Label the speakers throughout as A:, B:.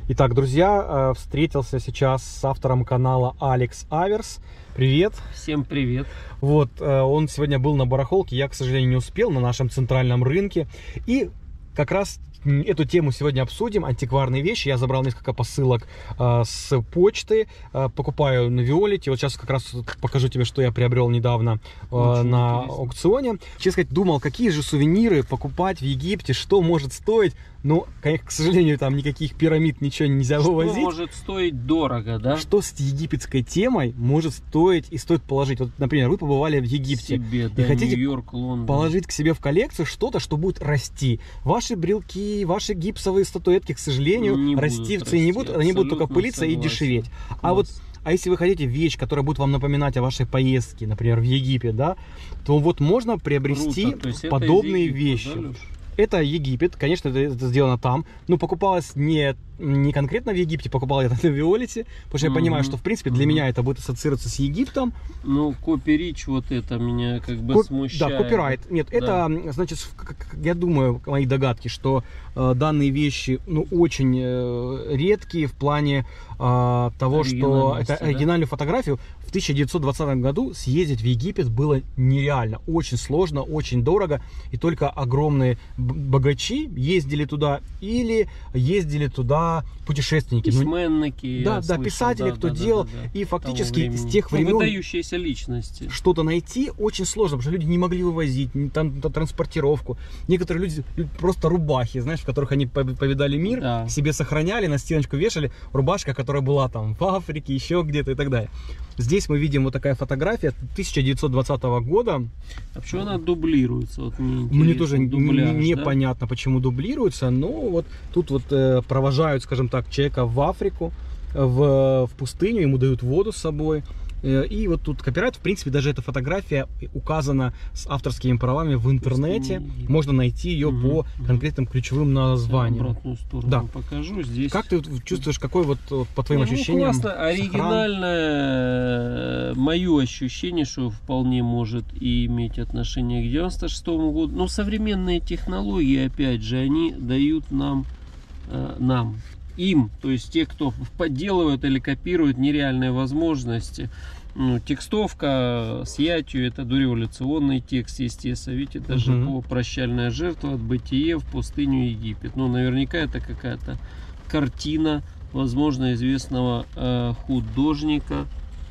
A: Итак, друзья, встретился сейчас с автором канала Алекс Аверс. Привет.
B: Всем привет.
A: Вот, он сегодня был на барахолке, я, к сожалению, не успел, на нашем центральном рынке. И как раз эту тему сегодня обсудим, антикварные вещи. Я забрал несколько посылок с почты, покупаю на Виолете. Вот сейчас как раз покажу тебе, что я приобрел недавно на аукционе. Честно сказать, думал, какие же сувениры покупать в Египте, что может стоить. Но, к сожалению, там никаких пирамид, ничего нельзя вывозить.
B: Что может стоить дорого, да?
A: Что с египетской темой может стоить и стоит положить? Вот, например, вы побывали в Египте
B: себе,
A: и хотите
B: Нью-Йорк, Лондон.
A: положить к себе в коллекцию что-то, что будет расти. Ваши брелки, ваши гипсовые статуэтки, к сожалению,
B: не
A: расти в цене не будут, они будут только пылиться и дешеветь. А если вы хотите вещь, которая будет вам напоминать о вашей поездке, например, в Египет, да, то вот можно приобрести подобные вещи. Да, это Египет, конечно, это сделано там, но покупалось не конкретно вЕгипте, покупал я это на Виолете, потому что я понимаю, что в принципе для меня это будет ассоциироваться с Египтом.
B: Ну, копирич, вот это меня как бы смущает.
A: Да, копирайт. Нет, да. Это, значит, я думаю, мои догадки, что данные вещи, ну, очень редкие в плане того, что это оригинальную фотографию в 1920 году съездить в Египет было нереально, очень сложно, очень дорого, и только огромные богачи ездили туда или ездили туда путешественники.
B: Письменники.
A: Да, писатели, кто делал. И фактически с тех времен
B: выдающиеся личности.
A: Что-то найти очень сложно, потому что люди не могли вывозить, там транспортировку. Некоторые люди просто рубахи, знаешь, в которых они повидали мир, себе сохраняли, на стеночку вешали. Рубашка, которая была там в Африке, еще где-то и так далее. Здесь мы видим вот такая фотография 1920 года. А почему
B: она дублируется? Вот
A: мне тоже непонятно, почему дублируется, но вот тут вот провожают, скажем так, человека в Африку, в пустыню, ему дают воду с собой. И вот тут копирайт, в принципе, даже эта фотография указана с авторскими правами в интернете. Можно найти ее по конкретным ключевым названиям.
B: Обратную сторону покажу. Здесь...
A: Как ты чувствуешь, какой вот по твоим ощущениям?
B: Классно, оригинальное мое ощущение, что вполне может и иметь отношение к 96 году. Но современные технологии, опять же, они дают им, то есть те, кто подделывают или копируют нереальные возможности. Ну, текстовка с ятью, это дореволюционный текст, естественно. Видите, даже по «Прощальная жертва» от Бытие в пустыню Египет. Ну, наверняка это какая-то картина, возможно, известного художника.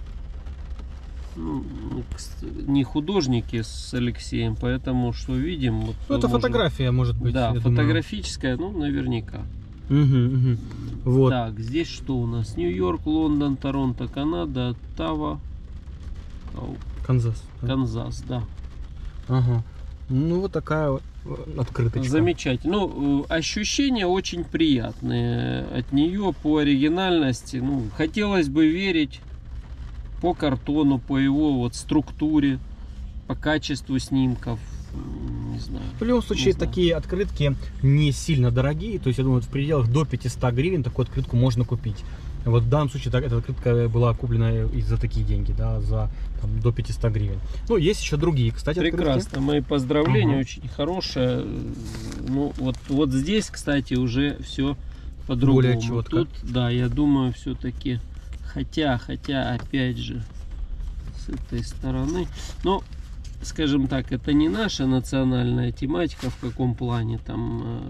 B: Ну, не художники с Алексеем, поэтому что видим. Вот,
A: это фотография, может быть.
B: Да, фотографическая, ну, наверняка.
A: Вот.
B: Так, здесь что у нас? Нью-Йорк, Лондон, Торонто, Канада, Оттава,
A: Канзас.
B: Канзас, да.
A: Ага. Ну, вот такая вот открыточка.
B: Замечательно. Ну, ощущения очень приятные от нее по оригинальности. Ну, хотелось бы верить по картону, по его вот структуре, по качеству снимков. Не знаю.
A: В любом случае, такие открытки не сильно дорогие. То есть, я думаю, в пределах до 500 гривен такую открытку можно купить. Вот в данном случае эта открытка была куплена и за такие деньги, да, за до 500 гривен. Ну, есть еще другие, кстати,
B: прекрасно,
A: открытки.
B: Мои поздравления, очень хорошая. Ну, вот здесь, кстати, уже все по-другому.
A: Более четко.
B: Тут, да, я думаю, все-таки, хотя, опять же, с этой стороны, но, скажем так, это не наша национальная тематика, в каком плане там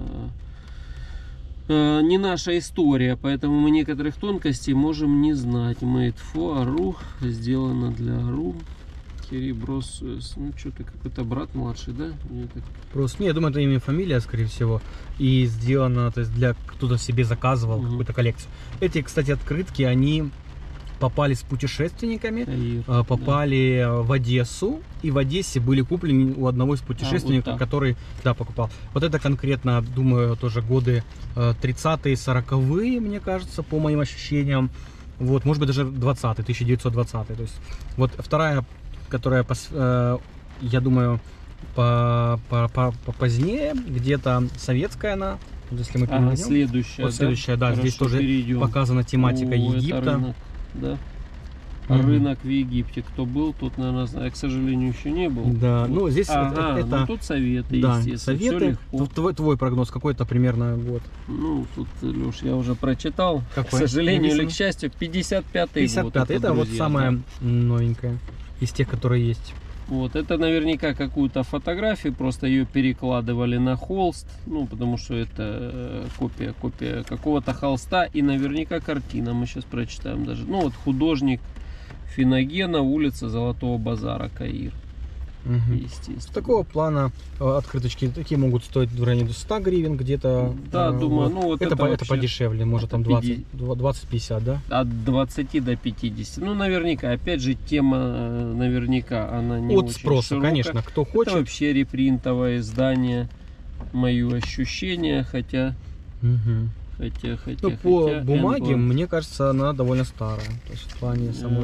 B: не наша история, поэтому мы некоторых тонкостей можем не знать. Made for Aru, сделано для Ару. Кериброс, ну что-то какой-то брат младший, да?
A: Просто, я думаю, это имя и фамилия, скорее всего, и сделано, то есть для кто-то себе заказывал какую-то коллекцию. Эти, кстати, открытки, они попали с путешественниками, попали в Одессу, и в Одессе были куплены у одного из путешественников, который, покупал. Вот это конкретно, думаю, тоже годы 30-е, 40-е, мне кажется, по моим ощущениям. Вот, может быть, даже 1920. То есть, вот вторая, которая, я думаю, позднее, где-то советская она. Если мы перейдем.
B: Следующая,
A: вот следующая, да, здесь тоже показана тематика Египта.
B: Да. Рынок в Египте. Кто был, тот, наверное, знает. Я, к сожалению, еще не был.
A: Да,
B: вот.
A: Ну здесь
B: это... Ну, тут советы,
A: да,
B: естественно.
A: Советы. Твой прогноз какой-то примерно год?
B: Ну, тут, Леш, я уже прочитал.
A: Какой?
B: К сожалению или к счастью, 55-й год.
A: 55-й, это вот самое новенькое из тех, которые есть.
B: Вот, это наверняка какую-то фотографию, просто ее перекладывали на холст, ну, потому что это копия какого-то холста, и наверняка картина, мы сейчас прочитаем даже. Ну, вот художник Финогена, улица Золотого базара, Каир. Естественно.
A: С такого плана открыточки такие могут стоить в районе 100 гривен где-то.
B: Да, думаю, ну вот
A: это подешевле, может там 20-50, да?
B: От 20 до 50. Ну, наверняка, опять же, тема наверняка, она не
A: от
B: очень
A: спроса,
B: широка.
A: конечно, кто хочет.
B: Это вообще репринтовое издание, мое ощущение, хотя...
A: Ну, по бумаге, мне кажется, она довольно старая. То есть в плане самой...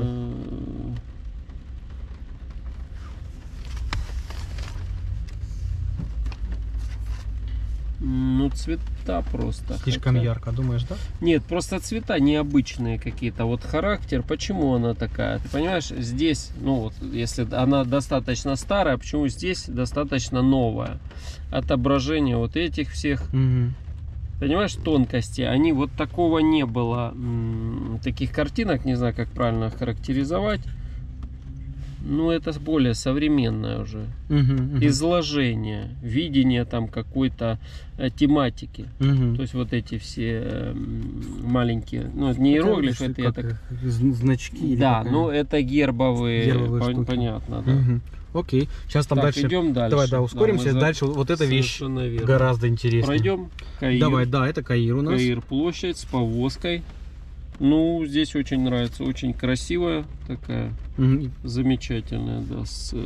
B: Ну, цвета просто.
A: Слишком ярко, думаешь, да?
B: Нет, просто цвета необычные какие-то. Вот характер, почему она такая? Ты понимаешь, здесь, ну вот, если она достаточно старая, почему здесь достаточно новая? Отображение вот этих всех, понимаешь, тонкости. Они вот такого не было. Таких картинок, не знаю, как правильно характеризовать. Ну, это более современное уже. Изложение, видение там какой-то тематики. То есть вот эти все маленькие, ну, это не иероглифы, это так...
A: значки.
B: Да, ну это гербовые штуки. Понятно, да.
A: Окей, сейчас там
B: так,
A: дальше.
B: Идем дальше.
A: Давай, да, ускоримся. Дальше вот эта вещь гораздо интереснее.
B: Пройдем Каир.
A: Давай, да, это Каир у нас.
B: Каир, площадь с повозкой. Ну, здесь очень нравится, очень красивая такая, замечательная, да,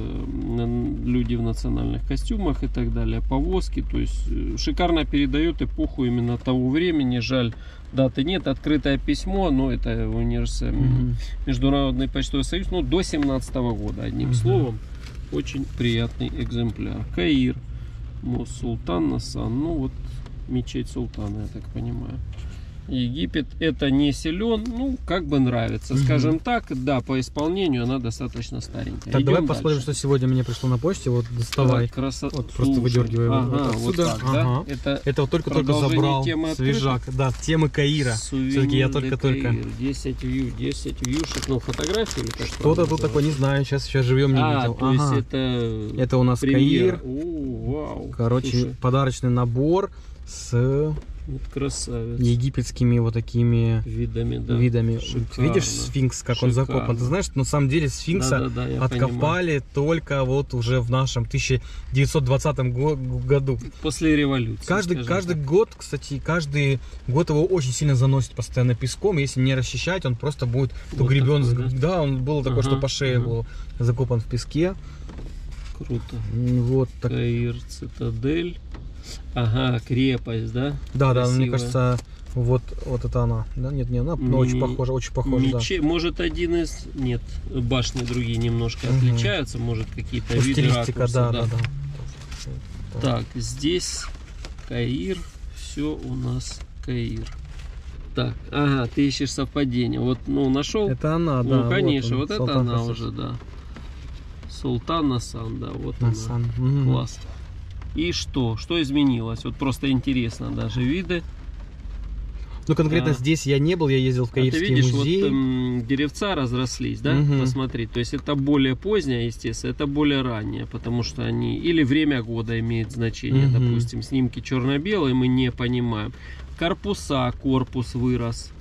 B: люди в национальных костюмах и так далее, повозки, то есть шикарно передает эпоху именно того времени. Жаль, даты нет, открытое письмо, но это Международный почтовый союз, ну, до 17-го года, одним словом, очень приятный экземпляр. Каир, мост Султан Насан, ну вот мечеть Султана, я так понимаю. Египет, это не силен, ну, как бы нравится, скажем так, да, по исполнению она достаточно старенькая.
A: Так, давай посмотрим, что сегодня мне пришло на почте, вот доставай, вот просто выдергивай его вот отсюда.
B: Вот так, да?
A: Это вот только забрал, свежак, да, темы Каира, все-таки я только-только.
B: 10 вьюшек, ну, фотографии или как?
A: Что-то тут такое, не знаю, сейчас живем не видел.
B: То есть
A: это у нас Каир,
B: вау.
A: Короче, слушай, подарочный набор с...
B: Вот красавец.
A: Египетскими вот такими
B: видами, да.
A: Шикарно. Видишь сфинкс, как он закопан? Ты знаешь, на самом деле сфинкса откопали только вот уже в нашем 1920 году.
B: После революции.
A: Каждый год, кстати, каждый год его очень сильно заносит постоянно песком. Если не расчищать, он просто будет погребен. Вот да, он был такой, что по шее был закопан в песке.
B: Круто.
A: Вот так.
B: Каир, цитадель. Ага, крепость, да?
A: Да, красивая. Да, мне кажется, вот это она. Да, нет, она очень похожа, да.
B: Может, один из... Нет, башни другие немножко отличаются, может, какие-то виды
A: ракурса. Да.
B: Так, здесь Каир, все у нас Каир. Так, ага, ты ищешь совпадение. Вот, ну, нашел?
A: Это она, да.
B: Ну, конечно, вот это она уже, да. Султан Насан, да, вот
A: Насан.
B: Она. Класс. И что? Что изменилось? Вот просто интересно даже виды.
A: Ну, конкретно здесь я не был, я ездил в Каирский
B: ты видишь,
A: музей.
B: Вот деревца разрослись, да? Посмотри, то есть это более позднее, естественно, это более раннее, потому что они... Или время года имеет значение, допустим, снимки черно-белые, мы не понимаем. Корпус вырос.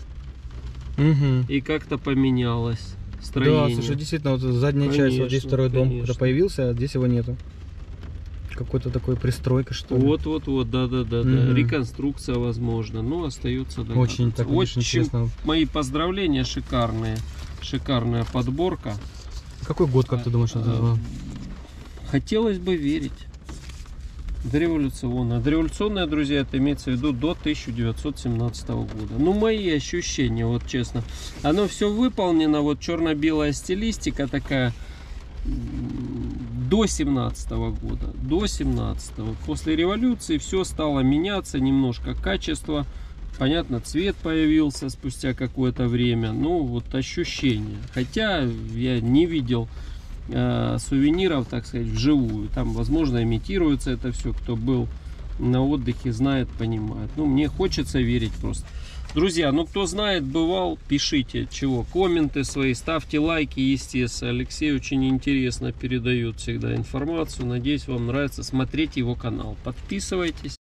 B: И как-то поменялось строение.
A: Да, слушай, действительно, вот задняя часть, вот здесь второй дом, когда появился, а здесь его нету. Какой-то такой пристройка, что ли.
B: Вот, да. Реконструкция, возможно. Но остается догадываться.
A: Очень так, очень интересно.
B: Мои поздравления, шикарная подборка.
A: Какой год, как ты думаешь, это?
B: Хотелось бы верить. Дореволюционная. Дореволюционная, друзья, это имеется в виду до 1917 года. Ну, мои ощущения, вот честно. Оно все выполнено, вот черно-белая стилистика такая. До 17-го года, до 17-го. После революции все стало меняться, немножко качество Понятно, цвет появился спустя какое-то время. Ну, вот ощущение. Хотя я не видел сувениров, так сказать, вживую. Там, возможно, имитируется это все. Кто был на отдыхе, знает, понимает. Ну, мне хочется верить просто. Друзья, ну кто знает, бывал, пишите, чего, комменты свои, ставьте лайки, естественно. Алексей очень интересно передает всегда информацию. Надеюсь, вам нравится смотреть его канал. Подписывайтесь.